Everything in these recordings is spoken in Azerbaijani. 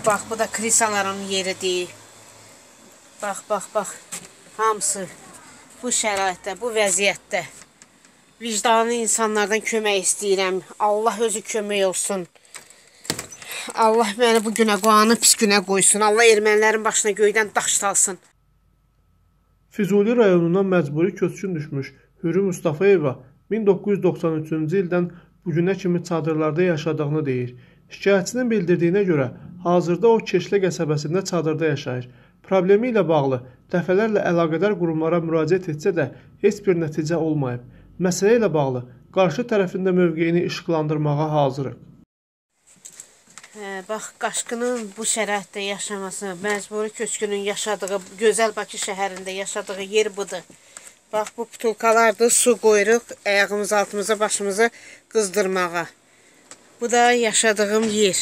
Bax, bu da krisaların yeridir. Bax. Hamısı bu şəraitdə, bu vəziyyətdə. Vicdanlı insanlardan kömək istəyirəm. Allah özü kömək olsun. Allah məni bu günə qoyanı pis günə qoysun. Allah ermənilərin başına göydən daş salsın. Füzuli rayonundan məcburi köçkün düşmüş Hürü Mustafayeva 1993-cü ildən bugünə kimi çadırlarda yaşadığını deyir. Şikayətçinin bildirdiyinə görə hazırda o Keşlə qəsəbəsində çadırda yaşayır. Problemi ilə bağlı dəfələrlə əlaqədar qurumlara müraciət etsə də heç bir nəticə olmayıb. Məsələ ilə bağlı qarşı tərəfində mövqeyini işıqlandırmağa hazırıq. Bax, qaşqının bu şəraitdə yaşaması, məcburi köçkünün yaşadığı, gözəl Bakı şəhərində yaşadığı yer budur. Bax, bu butulkalardır, su qoyuruq, ayağımızı, altımızı, başımızı qızdırmağa. Bu da yaşadığım yer.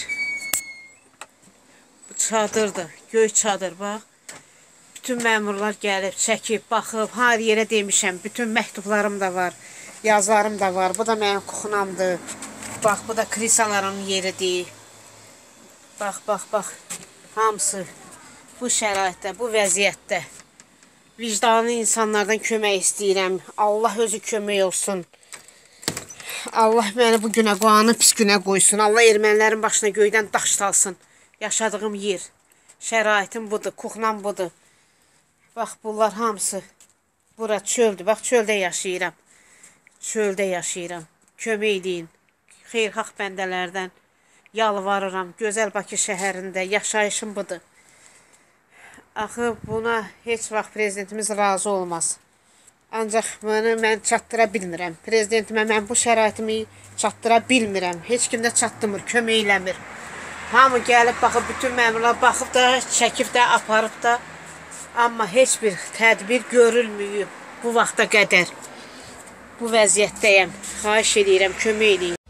Bu çadırdır, göy çadır, bax. Bütün məmurlar gəlib, çəkib, baxıb, hər yerə demişəm. Bütün məktublarım da var, yazlarım da var. Bu da mənim kuxunamdır. Bax, bu da krisaların yeridir. Bax. Hamısı bu şəraitdə, bu vəziyyətdə. Vicdanlı insanlardan kömək istəyirəm. Allah özü kömək olsun. Allah məni bu günə qoyanı pis günə qoysun. Allah ermənilərin başına göydən daş salsın. Yaşadığım yer. Şəraitim budur, kuxunam budur. Bax, bunlar hamısı. Bura çöldür. Bax, çöldə yaşayıram. Çöldə yaşayıram. Kömək eləyin. Xeyirxalq bəndələrdən yalvarıram. Gözəl Bakı şəhərində yaşayışım budur. Axı, buna heç vaxt prezidentimiz razı olmaz. Ancaq mən çatdıra bilmirəm. Prezidentimə mən bu şəraitimi çatdıra bilmirəm. Heç kim də çatdırmır, kömək eləmir. Hamı gəlib, baxıb, bütün məmurlar baxıb da, çəkib də, aparıb da. Amma heç bir tədbir görülməyib bu vaxta qədər. Bu vəziyyətdəyəm. Xahiş edirəm, kömək eləyin.